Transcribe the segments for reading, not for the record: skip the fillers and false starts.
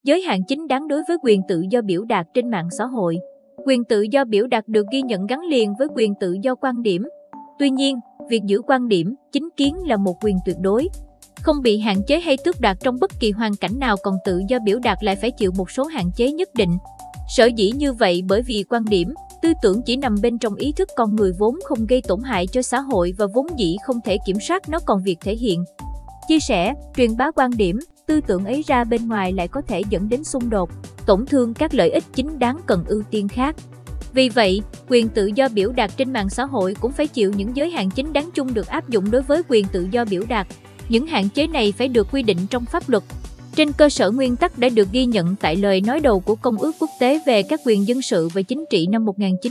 Giới hạn chính đáng đối với quyền tự do biểu đạt trên mạng xã hội. Quyền tự do biểu đạt được ghi nhận gắn liền với quyền tự do quan điểm. Tuy nhiên, việc giữ quan điểm, chính kiến là một quyền tuyệt đối, không bị hạn chế hay tước đoạt trong bất kỳ hoàn cảnh nào, còn tự do biểu đạt lại phải chịu một số hạn chế nhất định. Sở dĩ như vậy bởi vì quan điểm, tư tưởng chỉ nằm bên trong ý thức con người vốn không gây tổn hại cho xã hội và vốn dĩ không thể kiểm soát nó, còn việc thể hiện, chia sẻ, truyền bá quan điểm, tư tưởng ấy ra bên ngoài lại có thể dẫn đến xung đột, tổn thương các lợi ích chính đáng cần ưu tiên khác. Vì vậy, quyền tự do biểu đạt trên mạng xã hội cũng phải chịu những giới hạn chính đáng chung được áp dụng đối với quyền tự do biểu đạt. Những hạn chế này phải được quy định trong pháp luật, trên cơ sở nguyên tắc đã được ghi nhận tại lời nói đầu của Công ước Quốc tế về các quyền dân sự và chính trị năm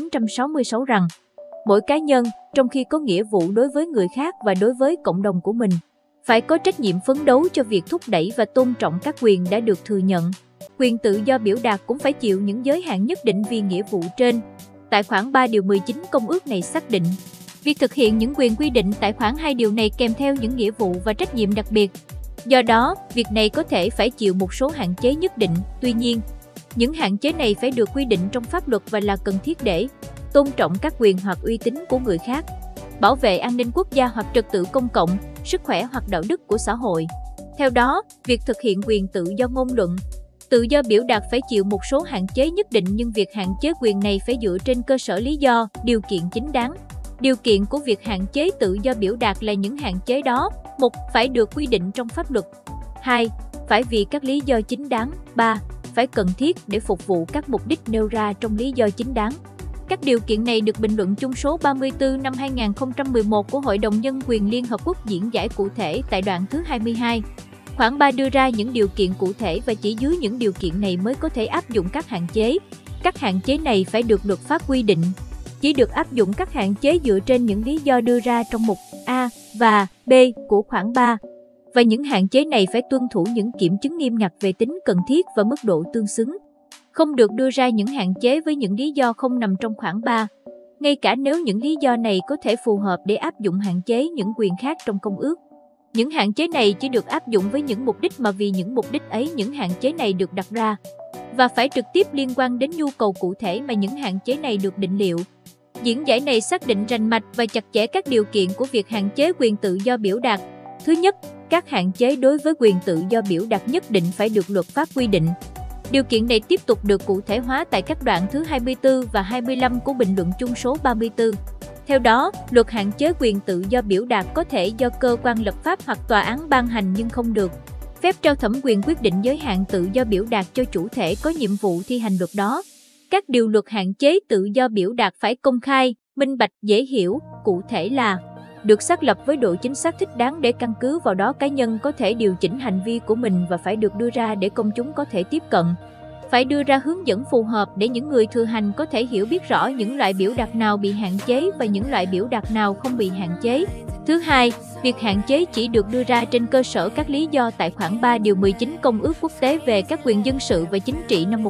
1966 rằng mỗi cá nhân, trong khi có nghĩa vụ đối với người khác và đối với cộng đồng của mình, phải có trách nhiệm phấn đấu cho việc thúc đẩy và tôn trọng các quyền đã được thừa nhận. Quyền tự do biểu đạt cũng phải chịu những giới hạn nhất định vì nghĩa vụ trên. Tại khoản 3 điều 19 Công ước này xác định, việc thực hiện những quyền quy định tại khoản 2 điều này kèm theo những nghĩa vụ và trách nhiệm đặc biệt. Do đó, việc này có thể phải chịu một số hạn chế nhất định. Tuy nhiên, những hạn chế này phải được quy định trong pháp luật và là cần thiết để tôn trọng các quyền hoặc uy tín của người khác, bảo vệ an ninh quốc gia hoặc trật tự công cộng, sức khỏe hoặc đạo đức của xã hội. Theo đó, việc thực hiện quyền tự do ngôn luận, tự do biểu đạt phải chịu một số hạn chế nhất định, nhưng việc hạn chế quyền này phải dựa trên cơ sở lý do, điều kiện chính đáng. Điều kiện của việc hạn chế tự do biểu đạt là những hạn chế đó: 1. Phải được quy định trong pháp luật. 2. Phải vì các lý do chính đáng. 3. Phải cần thiết để phục vụ các mục đích nêu ra trong lý do chính đáng. Các điều kiện này được bình luận chung số 34 năm 2011 của Hội đồng Nhân quyền Liên Hợp Quốc diễn giải cụ thể tại đoạn thứ 22. Khoản 3 đưa ra những điều kiện cụ thể và chỉ dưới những điều kiện này mới có thể áp dụng các hạn chế. Các hạn chế này phải được luật pháp quy định. Chỉ được áp dụng các hạn chế dựa trên những lý do đưa ra trong mục A và B của khoản 3. Và những hạn chế này phải tuân thủ những kiểm chứng nghiêm ngặt về tính cần thiết và mức độ tương xứng. Không được đưa ra những hạn chế với những lý do không nằm trong khoản 3, ngay cả nếu những lý do này có thể phù hợp để áp dụng hạn chế những quyền khác trong công ước. Những hạn chế này chỉ được áp dụng với những mục đích mà vì những mục đích ấy những hạn chế này được đặt ra, và phải trực tiếp liên quan đến nhu cầu cụ thể mà những hạn chế này được định liệu. Diễn giải này xác định rành mạch và chặt chẽ các điều kiện của việc hạn chế quyền tự do biểu đạt. Thứ nhất, các hạn chế đối với quyền tự do biểu đạt nhất định phải được luật pháp quy định. Điều kiện này tiếp tục được cụ thể hóa tại các đoạn thứ 24 và 25 của bình luận chung số 34. Theo đó, luật hạn chế quyền tự do biểu đạt có thể do cơ quan lập pháp hoặc tòa án ban hành nhưng không được phép trao thẩm quyền quyết định giới hạn tự do biểu đạt cho chủ thể có nhiệm vụ thi hành luật đó. Các điều luật hạn chế tự do biểu đạt phải công khai, minh bạch, dễ hiểu, cụ thể là được xác lập với độ chính xác thích đáng để căn cứ vào đó cá nhân có thể điều chỉnh hành vi của mình và phải được đưa ra để công chúng có thể tiếp cận. Phải đưa ra hướng dẫn phù hợp để những người thừa hành có thể hiểu biết rõ những loại biểu đạt nào bị hạn chế và những loại biểu đạt nào không bị hạn chế. Thứ hai, việc hạn chế chỉ được đưa ra trên cơ sở các lý do tại khoản 3 điều 19 Công ước Quốc tế về các quyền dân sự và chính trị năm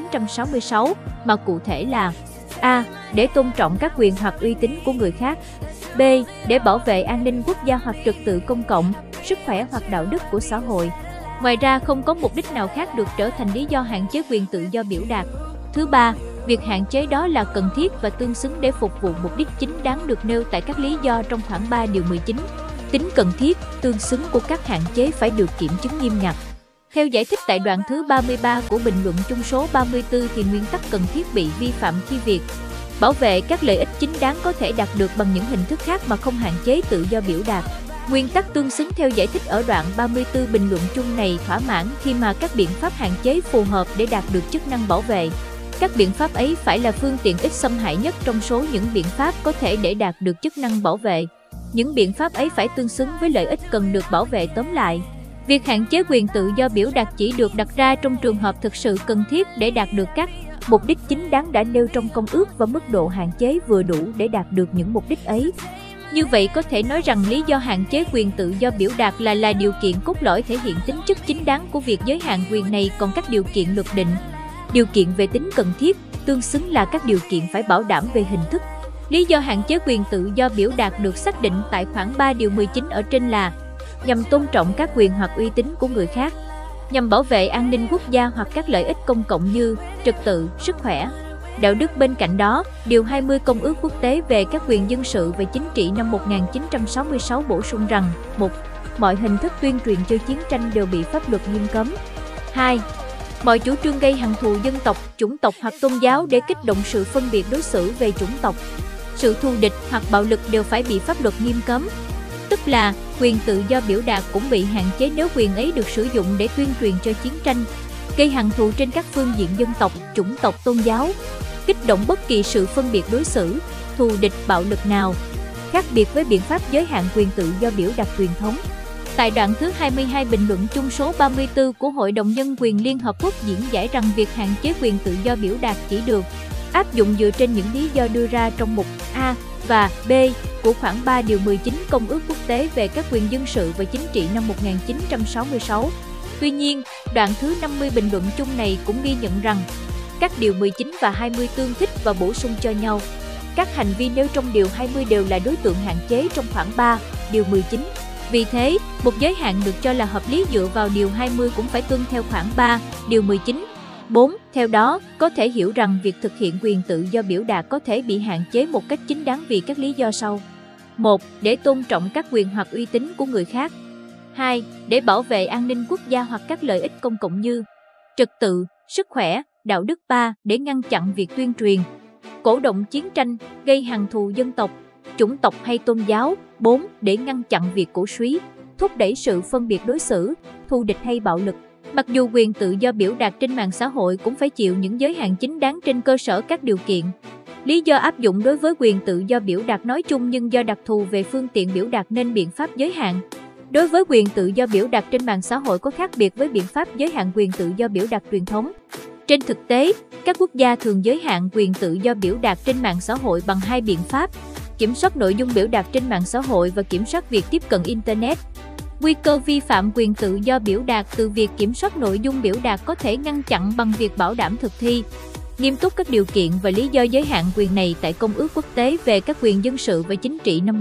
1966, mà cụ thể là A. Để tôn trọng các quyền hoặc uy tín của người khác. B. Để bảo vệ an ninh quốc gia hoặc trật tự công cộng, sức khỏe hoặc đạo đức của xã hội. Ngoài ra, không có mục đích nào khác được trở thành lý do hạn chế quyền tự do biểu đạt. Thứ ba, việc hạn chế đó là cần thiết và tương xứng để phục vụ mục đích chính đáng được nêu tại các lý do trong khoản 3 điều 19. Tính cần thiết, tương xứng của các hạn chế phải được kiểm chứng nghiêm ngặt. Theo giải thích tại đoạn thứ 33 của bình luận chung số 34 thì nguyên tắc cần thiết bị vi phạm khi việc bảo vệ các lợi ích chính đáng có thể đạt được bằng những hình thức khác mà không hạn chế tự do biểu đạt. Nguyên tắc tương xứng theo giải thích ở đoạn 34 bình luận chung này thỏa mãn khi mà các biện pháp hạn chế phù hợp để đạt được chức năng bảo vệ. Các biện pháp ấy phải là phương tiện ít xâm hại nhất trong số những biện pháp có thể để đạt được chức năng bảo vệ. Những biện pháp ấy phải tương xứng với lợi ích cần được bảo vệ. Tóm lại, việc hạn chế quyền tự do biểu đạt chỉ được đặt ra trong trường hợp thực sự cần thiết để đạt được các mục đích chính đáng đã nêu trong công ước và mức độ hạn chế vừa đủ để đạt được những mục đích ấy. Như vậy có thể nói rằng lý do hạn chế quyền tự do biểu đạt là điều kiện cốt lõi thể hiện tính chất chính đáng của việc giới hạn quyền này, còn các điều kiện luật định, điều kiện về tính cần thiết, tương xứng là các điều kiện phải bảo đảm về hình thức. Lý do hạn chế quyền tự do biểu đạt được xác định tại khoản 3 điều 19 ở trên là nhằm tôn trọng các quyền hoặc uy tín của người khác, nhằm bảo vệ an ninh quốc gia hoặc các lợi ích công cộng như trật tự, sức khỏe, đạo đức. Bên cạnh đó, Điều 20 Công ước Quốc tế về các quyền dân sự và chính trị năm 1966 bổ sung rằng: 1. Mọi hình thức tuyên truyền cho chiến tranh đều bị pháp luật nghiêm cấm. 2. Mọi chủ trương gây hằn thù dân tộc, chủng tộc hoặc tôn giáo để kích động sự phân biệt đối xử về chủng tộc, sự thù địch hoặc bạo lực đều phải bị pháp luật nghiêm cấm. Tức là, quyền tự do biểu đạt cũng bị hạn chế nếu quyền ấy được sử dụng để tuyên truyền cho chiến tranh, gây hằn thù trên các phương diện dân tộc, chủng tộc, tôn giáo, kích động bất kỳ sự phân biệt đối xử, thù địch, bạo lực nào, khác biệt với biện pháp giới hạn quyền tự do biểu đạt truyền thống. Tại đoạn thứ 22 bình luận chung số 34 của Hội đồng Nhân quyền Liên Hợp Quốc diễn giải rằng việc hạn chế quyền tự do biểu đạt chỉ được áp dụng dựa trên những lý do đưa ra trong mục A và B của khoản 3 điều 19 Công ước Quốc tế về các quyền dân sự và chính trị năm 1966. Tuy nhiên, đoạn thứ 50 bình luận chung này cũng ghi nhận rằng các điều 19 và 20 tương thích và bổ sung cho nhau. Các hành vi nêu trong điều 20 đều là đối tượng hạn chế trong khoản 3, điều 19. Vì thế, một giới hạn được cho là hợp lý dựa vào điều 20 cũng phải tuân theo khoản 3, điều 19. 4. Theo đó, có thể hiểu rằng việc thực hiện quyền tự do biểu đạt có thể bị hạn chế một cách chính đáng vì các lý do sau. 1. Để tôn trọng các quyền hoặc uy tín của người khác. 2. Để bảo vệ an ninh quốc gia hoặc các lợi ích công cộng như trật tự, sức khỏe, đạo đức. 3. Để ngăn chặn việc tuyên truyền, cổ động chiến tranh, gây hằn thù dân tộc, chủng tộc hay tôn giáo. 4. Để ngăn chặn việc cổ suý, thúc đẩy sự phân biệt đối xử, thù địch hay bạo lực. Mặc dù quyền tự do biểu đạt trên mạng xã hội cũng phải chịu những giới hạn chính đáng trên cơ sở các điều kiện, lý do áp dụng đối với quyền tự do biểu đạt nói chung, nhưng do đặc thù về phương tiện biểu đạt nên biện pháp giới hạn đối với quyền tự do biểu đạt trên mạng xã hội có khác biệt với biện pháp giới hạn quyền tự do biểu đạt truyền thống. Trên thực tế, các quốc gia thường giới hạn quyền tự do biểu đạt trên mạng xã hội bằng hai biện pháp: kiểm soát nội dung biểu đạt trên mạng xã hội và kiểm soát việc tiếp cận Internet. Nguy cơ vi phạm quyền tự do biểu đạt từ việc kiểm soát nội dung biểu đạt có thể ngăn chặn bằng việc bảo đảm thực thi nghiêm túc các điều kiện và lý do giới hạn quyền này tại Công ước Quốc tế về các quyền dân sự và chính trị năm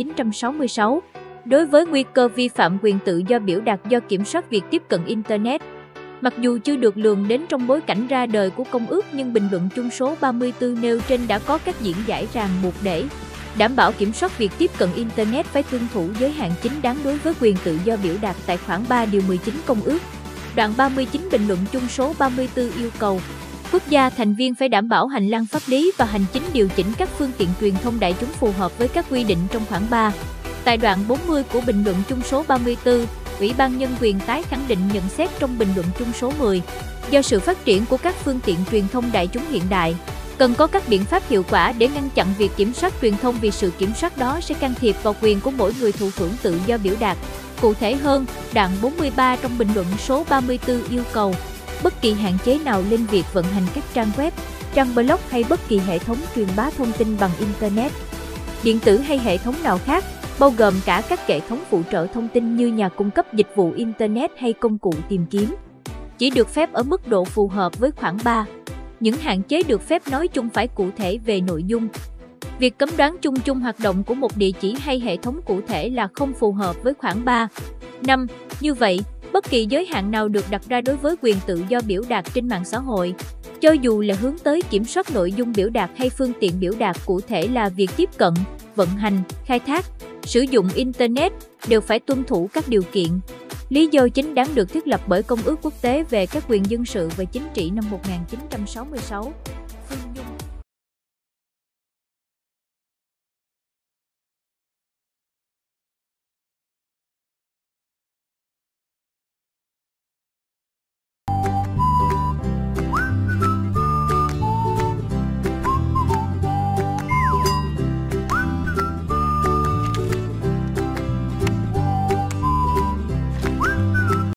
1966. Đối với nguy cơ vi phạm quyền tự do biểu đạt do kiểm soát việc tiếp cận Internet, mặc dù chưa được lường đến trong bối cảnh ra đời của Công ước, nhưng bình luận chung số 34 nêu trên đã có các diễn giải ràng buộc để đảm bảo kiểm soát việc tiếp cận Internet phải tuân thủ giới hạn chính đáng đối với quyền tự do biểu đạt tại khoản 3 điều 19 Công ước. Đoạn 39 bình luận chung số 34 yêu cầu quốc gia thành viên phải đảm bảo hành lang pháp lý và hành chính điều chỉnh các phương tiện truyền thông đại chúng phù hợp với các quy định trong khoản 3. Tại đoạn 40 của bình luận chung số 34, Ủy ban Nhân quyền tái khẳng định nhận xét trong bình luận chung số 10, do sự phát triển của các phương tiện truyền thông đại chúng hiện đại, cần có các biện pháp hiệu quả để ngăn chặn việc kiểm soát truyền thông vì sự kiểm soát đó sẽ can thiệp vào quyền của mỗi người thụ hưởng tự do biểu đạt. Cụ thể hơn, đoạn 43 trong bình luận số 34 yêu cầu bất kỳ hạn chế nào lên việc vận hành các trang web, trang blog hay bất kỳ hệ thống truyền bá thông tin bằng Internet, điện tử hay hệ thống nào khác, bao gồm cả các hệ thống phụ trợ thông tin như nhà cung cấp dịch vụ Internet hay công cụ tìm kiếm, chỉ được phép ở mức độ phù hợp với khoản 3. Những hạn chế được phép nói chung phải cụ thể về nội dung. Việc cấm đoán chung hoạt động của một địa chỉ hay hệ thống cụ thể là không phù hợp với khoản 3. 5. Như vậy, bất kỳ giới hạn nào được đặt ra đối với quyền tự do biểu đạt trên mạng xã hội, cho dù là hướng tới kiểm soát nội dung biểu đạt hay phương tiện biểu đạt cụ thể là việc tiếp cận, vận hành, khai thác, sử dụng Internet, đều phải tuân thủ các điều kiện, lý do chính đáng được thiết lập bởi Công ước Quốc tế về các quyền dân sự và chính trị năm 1966.